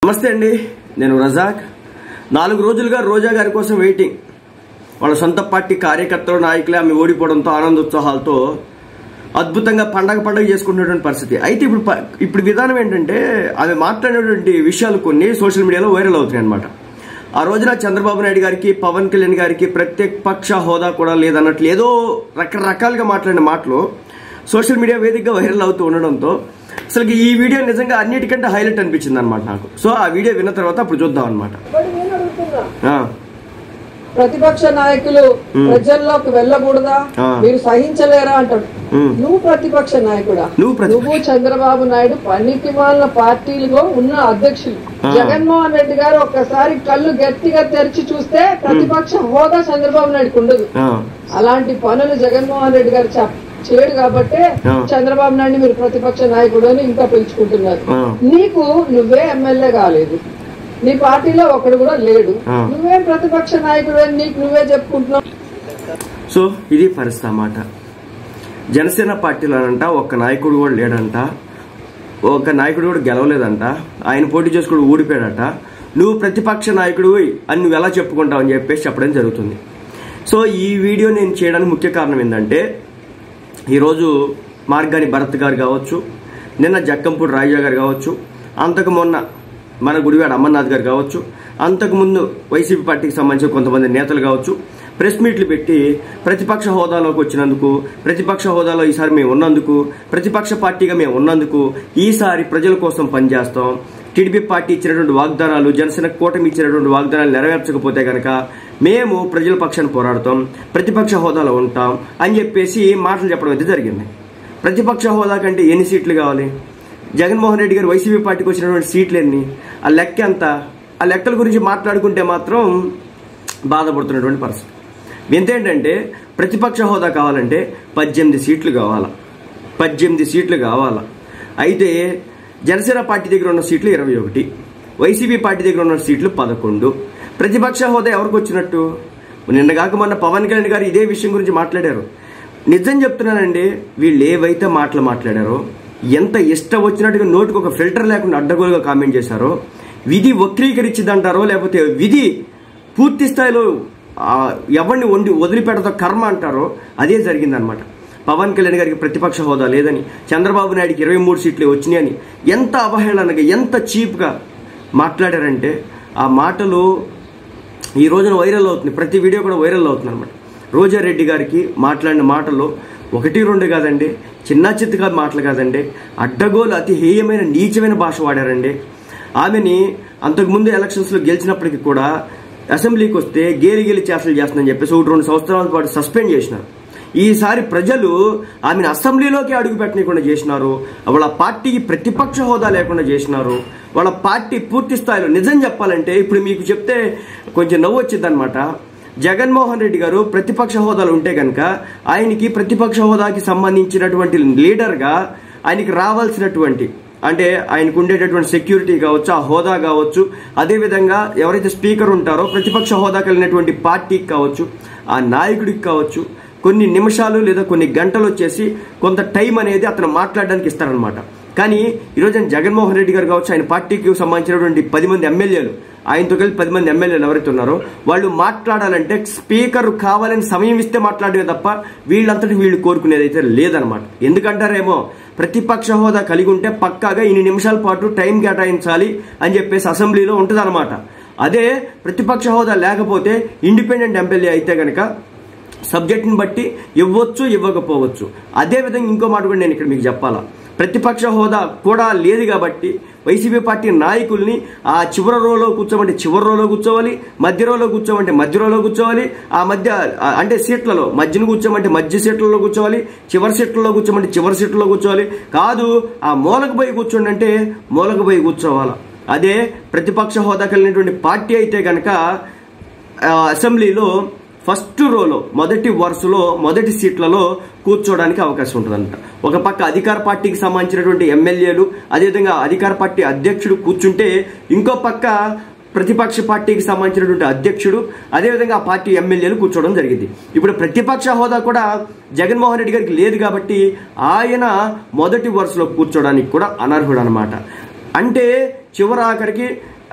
నమస్తే అండి, నేను రజాక్. 4 రోజులుగా రోజా గారి కోసం వెయిటింగ్. వాళ్ళ సొంత పార్టీ కార్యకర్తలు నాయకులే ఆమె ఓడిపోవడంతో ఆనందోత్సాహాలతో అద్భుతంగా పండగ చేసుకున్నటువంటి పరిస్థితి. అయితే ఇప్పుడు విధానం ఏంటంటే ఆమె మాట్లాడినటువంటి విషయాలు కొన్ని సోషల్ మీడియాలో వైరల్ అవుతున్నాయి అనమాట. ఆ రోజున చంద్రబాబు నాయుడు గారికి, పవన్ కళ్యాణ్ గారికి ప్రత్యక్ష హోదా కూడా లేదన్నట్లు ఏదో రకరకాలుగా మాట్లాడిన మాటలు సోషల్ మీడియా వేదికగా వైరల్ అవుతూ ఉండడంతో అసలు ఈ వీడియో నిజంగా అన్నిటికంటే హైలైట్ అనిపించింది అనమాట నాకు. సో ఆ వీడియో విన్న తర్వాత అప్పుడు చూద్దాం అనమాట. ప్రతిపక్ష నాయకులు ప్రజల్లోకి వెళ్ళకూడదా, మీరు సహించలేరా అంటాడు. నువ్వు ప్రతిపక్ష నాయకుడా? నువ్వు చంద్రబాబు నాయుడు పనికి మాలిన పార్టీలో ఉన్న అధ్యక్షులు. జగన్మోహన్ రెడ్డి గారు ఒక్కసారి కళ్ళు గట్టిగా తెరిచి చూస్తే ప్రతిపక్ష హోదా చంద్రబాబు నాయుడుకు ఉండదు. అలాంటి పనులు జగన్మోహన్ రెడ్డి గారు చేయడు కాబట్టి చంద్రబాబు నాయుడు మీరు ప్రతిపక్ష నాయకుడు అని ఇంకా పిలుచుకుంటున్నారు. నీకు నువ్వే ఎమ్మెల్యే కాలేదు, నీ పార్టీలో ఒకడు కూడా లేడు, నువ్వేం ప్రతిపక్ష నాయకుడు అని నీకు నువ్వే చెప్పుకుంటున్నావు. సో ఇది పరిస్థితి అన్నమాట. జనసేన పార్టీలోనంట ఒక్క నాయకుడు కూడా లేడంట, ఒక నాయకుడు కూడా గెలవలేదంట, ఆయన పోటీ చేసుకుని ఊడిపోయాడట. నువ్వు ప్రతిపక్ష నాయకుడు అని నువ్వు ఎలా చెప్పుకుంటావు అని చెప్పేసి చెప్పడం జరుగుతుంది. సో ఈ వీడియో నేను చేయడానికి ముఖ్య కారణం ఏంటంటే, ఈరోజు మార్గాని భరత్ గారు కావచ్చు, నిన్న జక్కంపూడి రాజా గారు కావచ్చు, అంతకు మొన్న మన గుడివాడ అమర్నాథ్ గారు కావచ్చు, అంతకుముందు వైసీపీ పార్టీకి సంబంధించిన కొంతమంది నేతలు కావచ్చు, ప్రెస్ మీట్లు పెట్టి ప్రతిపక్ష హోదాలోకి వచ్చినందుకు, ప్రతిపక్ష హోదాలో ఈసారి మేము ఉన్నందుకు, ప్రతిపక్ష పార్టీగా మేము ఉన్నందుకు, ఈసారి ప్రజల కోసం పనిచేస్తాం, టీడీపీ పార్టీ ఇచ్చినటువంటి వాగ్దానాలు, జనసేన కూటమి ఇచ్చినటువంటి వాగ్దానాలు నెరవేర్చకపోతే కనుక మేము ప్రజల పక్షాన్ని పోరాడతాం, ప్రతిపక్ష హోదాలో ఉంటాం అని చెప్పేసి మాటలు చెప్పడం అయితే జరిగింది. ప్రతిపక్ష హోదా కంటే ఎన్ని సీట్లు కావాలి? జగన్మోహన్ రెడ్డి గారు వైసీపీ పార్టీకి వచ్చినటువంటి సీట్లు ఎన్ని, ఆ లెక్క ఎంత? ఆ లెక్కల గురించి మాట్లాడుకుంటే మాత్రం బాధపడుతున్నటువంటి పరిస్థితి. ఎంతేంటంటే ప్రతిపక్ష హోదా కావాలంటే 18 సీట్లు కావాలా, 18 సీట్లు కావాలా. అయితే జనసేన పార్టీ దగ్గర ఉన్న సీట్లు 21, వైసీపీ పార్టీ దగ్గర ఉన్న సీట్లు 11. ప్రతిపక్ష హోదా ఎవరికి వచ్చినట్టు? నిన్నగాక మొన్న పవన్ కళ్యాణ్ గారు ఇదే విషయం గురించి మాట్లాడారు. నిజం చెప్తున్నానండి, వీళ్ళు ఏవైతే మాటలు మాట్లాడారో, ఎంత ఇష్టం వచ్చినట్టుగా నోటికి ఒక ఫిల్టర్ లేకుండా అడ్డగోలుగా కామెంట్ చేశారో, విధి వక్రీకరించిందంటారో లేకపోతే విధి పూర్తి స్థాయిలో ఎవరిని వదిలిపెడతో కర్మ అంటారో అదే జరిగిందనమాట. పవన్ కళ్యాణ్ గారికి ప్రతిపక్ష హోదా లేదని, చంద్రబాబు నాయుడికి 23 సీట్లు వచ్చినాయని ఎంత అవహేళనగా, ఎంత చీప్గా మాట్లాడారంటే ఆ మాటలు ఈ రోజున వైరల్ అవుతుంది. ప్రతి వీడియో కూడా వైరల్ అవుతుంది అనమాట. రోజారెడ్డి గారికి మాట్లాడిన మాటలు 1-2 కాదండి, చిన్న చిత్తగా మాటలు కాదండి, అడ్డగోలు అతి హేయమైన నీచమైన భాష వాడారండి. ఆమెని అంతకుముందు ఎలక్షన్స్లో గెలిచినప్పటికీ కూడా అసెంబ్లీకి వస్తే గేలి చేష్టలు చేస్తుందని చెప్పేసి 1-2 సంవత్సరాల పాటు సస్పెండ్ చేసినారు. ఈసారి ప్రజలు ఆమెను అసెంబ్లీలోకి అడుగు పెట్టకుండా చేసినారు. వాళ్ళ పార్టీకి ప్రతిపక్ష హోదా లేకుండా చేసినారు. వాళ్ళ పార్టీ పూర్తి స్థాయిలో నిజం చెప్పాలంటే ఇప్పుడు మీకు చెప్తే కొంచెం నవ్వు వచ్చింది అనమాట. జగన్మోహన్ రెడ్డి గారు ప్రతిపక్ష హోదాలో ఉంటే కనుక ఆయనకి ప్రతిపక్ష హోదాకి సంబంధించినటువంటి లీడర్గా ఆయనకి రావాల్సినటువంటి, అంటే ఆయనకు ఉండేటటువంటి సెక్యూరిటీ కావచ్చు, ఆ హోదా కావచ్చు, అదేవిధంగా ఎవరైతే స్పీకర్ ఉంటారో ప్రతిపక్ష హోదా కలిగినటువంటి పార్టీకి కావచ్చు, ఆ నాయకుడికి కావచ్చు, కొన్ని నిమిషాలు లేదా కొన్ని గంటలు వచ్చేసి కొంత టైం అనేది అతను మాట్లాడడానికి ఇస్తారనమాట. కానీ ఈరోజు జగన్మోహన్ రెడ్డి గారు కావచ్చు, ఆయన పార్టీకి సంబంధించినటువంటి 10 మంది ఎమ్మెల్యేలు, ఆయనతో కలిసి 10 మంది ఎమ్మెల్యేలు ఎవరైతే ఉన్నారో వాళ్ళు మాట్లాడాలంటే స్పీకర్ కావాలని సమయం ఇస్తే మాట్లాడమే తప్ప వీళ్ళంతటి వీళ్ళు కోరుకునేది అయితే లేదనమాట. ఎందుకంటారేమో ప్రతిపక్ష హోదా కలిగి ఉంటే పక్కాగా ఇన్ని నిమిషాల పాటు టైం కేటాయించాలి అని చెప్పేసి అసెంబ్లీలో ఉంటుంది అనమాట. అదే ప్రతిపక్ష హోదా లేకపోతే ఇండిపెండెంట్ ఎమ్మెల్యే అయితే కనుక సబ్జెక్ట్ని బట్టి ఇవ్వచ్చు, ఇవ్వకపోవచ్చు. అదేవిధంగా ఇంకో మాట కూడా నేను ఇక్కడ మీకు చెప్పాలా, ప్రతిపక్ష హోదా కూడా లేదు కాబట్టి వైసీపీ పార్టీ నాయకుల్ని ఆ చివరి రోలో కూర్చోమంటే చివరి రోలో కూర్చోవాలి, మధ్య రోలో కూర్చోమంటే మధ్య రోలో కూర్చోవాలి, ఆ మధ్య అంటే సీట్లలో మధ్యన కూర్చోమంటే మధ్య సీట్లలో కూర్చోవాలి, చివరి సీట్లలో కూర్చోమంటే చివరి సీట్లలో కూర్చోవాలి. కాదు ఆ మూలకు పోయి కూర్చోండి అంటే మూలకు పోయి కూర్చోవాలా. అదే ప్రతిపక్ష హోదా కలిగినటువంటి పార్టీ అయితే కనుక అసెంబ్లీలో ఫస్ట్ రోలో మొదటి వరుసలో మొదటి సీట్లలో కూర్చోవడానికి అవకాశం ఉంటుందంట. ఒక పక్క అధికార పార్టీకి సంబంధించినటువంటి ఎమ్మెల్యేలు, అదేవిధంగా అధికార పార్టీ అధ్యక్షుడు కూర్చుంటే, ఇంకో పక్క ప్రతిపక్ష పార్టీకి సంబంధించినటువంటి అధ్యక్షుడు, అదేవిధంగా ఆ పార్టీ ఎమ్మెల్యేలు కూర్చోవడం జరిగింది. ఇప్పుడు ప్రతిపక్ష హోదా కూడా జగన్మోహన్ రెడ్డి గారికి లేదు కాబట్టి ఆయన మొదటి వరుసలో కూర్చోవడానికి కూడా అనర్హుడు అనమాట. అంటే చివరాఖరికి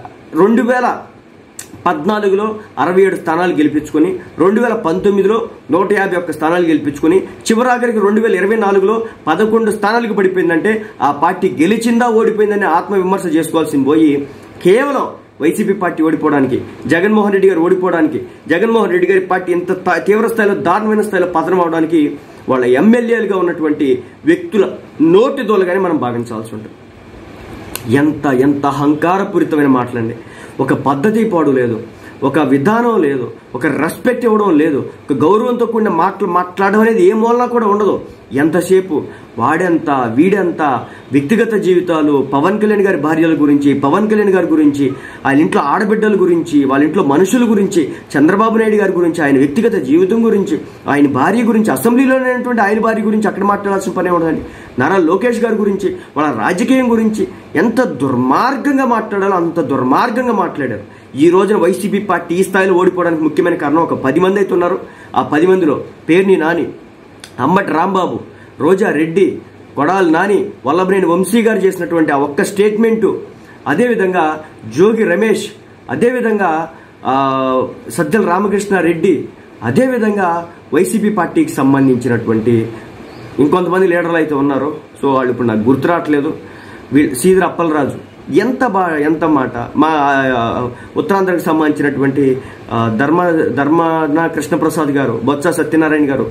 2014లో 67 స్థానాలు గెలిపించుకొని 2019లో 151 స్థానాలు గెలిపించుకొని చివరాఖరికి 2024లో 11 స్థానాలకు పడిపోయిందంటే ఆ పార్టీ గెలిచిందా ఓడిపోయిందని ఆత్మవిమర్శ చేసుకోవాల్సింది పోయి కేవలం వైసీపీ పార్టీ ఓడిపోవడానికి, జగన్మోహన్ రెడ్డి గారు ఓడిపోవడానికి, జగన్మోహన్ రెడ్డి గారి పార్టీ ఇంత తీవ్ర స్థాయిలో దారుణమైన స్థాయిలో పతనం అవడానికి వాళ్ళ ఎమ్మెల్యేలుగా ఉన్నటువంటి వ్యక్తుల నోటి దోలగానే మనం భావించాల్సి ఉంటుంది. ఎంత ఎంత అహంకారపూరితమైన మాటలండి. ఒక పద్ధతి పాడు లేదు, ఒక విధానం లేదు, ఒక రెస్పెక్ట్ ఇవ్వడం లేదు, ఒక గౌరవంతో కూడిన మాట్లాడడం అనేది ఏ మూలన కూడా ఉండదు. ఎంతసేపు వాడెంత వీడెంత వ్యక్తిగత జీవితాలు, పవన్ కళ్యాణ్ గారి భార్యల గురించి, పవన్ కళ్యాణ్ గారి గురించి, ఆయన ఇంట్లో ఆడబిడ్డల గురించి, వాళ్ళ ఇంట్లో మనుషుల గురించి, చంద్రబాబు నాయుడు గారి గురించి, ఆయన వ్యక్తిగత జీవితం గురించి, ఆయన భార్య గురించి, అసెంబ్లీలో లేనటువంటి ఆయన భార్య గురించి అక్కడ మాట్లాడాల్సిన పనే ఉండదండి. నారా లోకేష్ గారి గురించి, వాళ్ళ రాజకీయం గురించి ఎంత దుర్మార్గంగా మాట్లాడాలో అంత దుర్మార్గంగా మాట్లాడారు. ఈ రోజున వైసీపీ పార్టీ ఈ స్థాయిలో ఓడిపోవడానికి ముఖ్యమైన కారణం ఒక 10 మంది అయితే ఉన్నారు. ఆ 10 మందిలో పేర్ని నాని, అంబటి రాంబాబు, రోజా రెడ్డి, కొడాలి నాని, వల్లభనేని వంశీ గారు చేసినటువంటి ఆ ఒక్క స్టేట్మెంటు, అదేవిధంగా జోగి రమేష్, అదేవిధంగా సజ్జల రామకృష్ణారెడ్డి, అదేవిధంగా వైసీపీ పార్టీకి సంబంధించినటువంటి ఇంకొంతమంది లీడర్లు అయితే ఉన్నారు. సో వాళ్ళు ఇప్పుడు నాకు గుర్తు రావట్లేదు. శ్రీధర్ అప్పలరాజు, ఎంత మాట. మా ఉత్తరాంధ్రకు సంబంధించినటువంటి ధర్మాన కృష్ణప్రసాద్ గారు, బొత్స సత్యనారాయణ గారు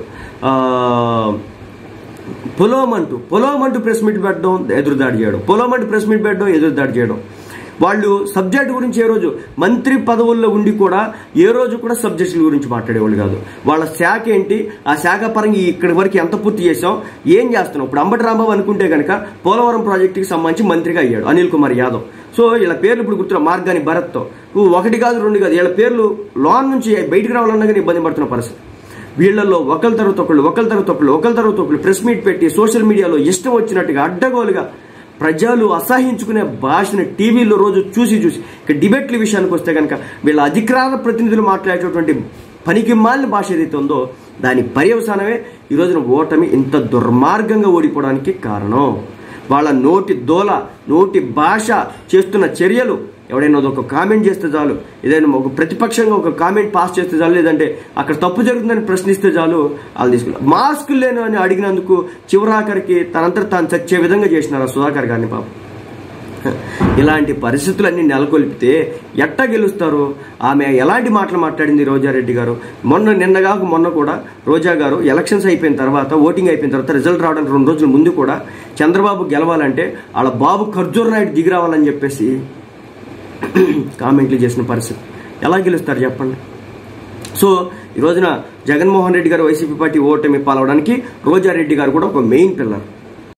పొలోమంటూ ప్రెస్ మీట్ పెట్టడం, ఎదురుదాడి చేయడం. వాళ్ళు సబ్జెక్ట్ గురించి ఏ రోజు మంత్రి పదవుల్లో ఉండి కూడా ఏ రోజు కూడా సబ్జెక్టుల గురించి మాట్లాడేవాళ్ళు కాదు. వాళ్ళ శాఖ ఏంటి, ఆ శాఖ పరంగా ఇక్కడి వరకు ఎంత పూర్తి చేసాం, ఏం చేస్తున్నాం. ఇప్పుడు అంబటి రాంబాబు అనుకుంటే కనుక పోలవరం ప్రాజెక్టుకి సంబంధించి మంత్రిగా అయ్యాడు అనిల్ కుమార్ యాదవ్. సో వీళ్ళ పేర్లు ఇప్పుడు గుర్తున్నా, మార్గాని భరత్తో 1 కాదు 2 కాదు, వీళ్ళ పేర్లు లోన్ నుంచి బయటికి రావాలన్నా కానీ ఇబ్బంది పడుతున్న పరిస్థితి. వీళ్లలో ఒకరి తర్వాత ఒకళ్ళు ప్రెస్ మీట్ పెట్టి సోషల్ మీడియాలో ఇష్టం వచ్చినట్టుగా అడ్డగోలుగా ప్రజలు అసహించుకునే భాషను టీవీలో రోజు చూసి ఇక డిబేట్ల విషయానికి వస్తే కనుక వీళ్ళ అధికార ప్రతినిధులు మాట్లాడేటటువంటి పనికి మాలిన భాష ఏదైతే ఉందో దాని పర్యవసానమే ఈ రోజున ఓటమి ఇంత దుర్మార్గంగా ఓడిపోవడానికి కారణం. వాళ్ళ నోటి భాష, చేస్తున్న చర్యలు. ఎవడైనా ఒక కామెంట్ చేస్తే చాలు, ఏదైనా ఒక ప్రతిపక్షంగా ఒక కామెంట్ పాస్ చేస్తే చాలు, లేదంటే అక్కడ తప్పు జరుగుతుందని ప్రశ్నిస్తే చాలు వాళ్ళు తీసుకున్నారు. మాస్కులు లేను అని అడిగినందుకు చివరాఖరికి తనంతట తాను చచ్చే విధంగా చేసినారు సుధాకర్ గారిని పాపం. ఇలాంటి పరిస్థితులన్నీ నెలకొల్పితే ఎట్టా గెలుస్తారు? ఆమె ఎలాంటి మాటలు మాట్లాడింది రోజారెడ్డి గారు? మొన్న కూడా రోజా గారు ఎలక్షన్స్ అయిపోయిన తర్వాత, ఓటింగ్ అయిపోయిన తర్వాత, రిజల్ట్ రావడానికి 2 రోజుల ముందు కూడా చంద్రబాబు గెలవాలంటే వాళ్ళ బాబు ఖర్జూర్ నాయుడు దిగి రావాలని చెప్పేసి కామెంట్లు చేసిన పరిస్థితి. ఎలా గెలుస్తారు చెప్పండి? సో ఈ రోజున జగన్మోహన్ రెడ్డి గారు వైసీపీ పార్టీ ఓటమి పాలవడానికి రోజారెడ్డి గారు కూడా ఒక మెయిన్ పిల్లర్.